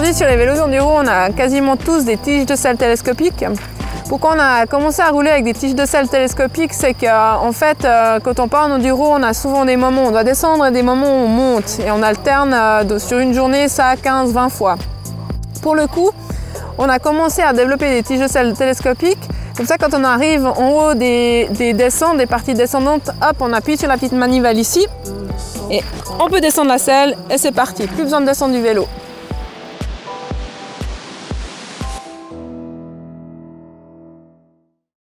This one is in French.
Aujourd'hui, sur les vélos d'enduro, on a quasiment tous des tiges de selle télescopiques. Pourquoi on a commencé à rouler avec des tiges de selle télescopiques, c'est qu'en fait, quand on part en enduro, on a souvent des moments où on doit descendre et des moments où on monte. Et on alterne sur une journée ça 15-20 fois. Pour le coup, on a commencé à développer des tiges de selle télescopiques. Comme ça, quand on arrive en haut des descentes, des parties descendantes, hop, on appuie sur la petite manivelle ici. Et on peut descendre la selle et c'est parti. Plus besoin de descendre du vélo.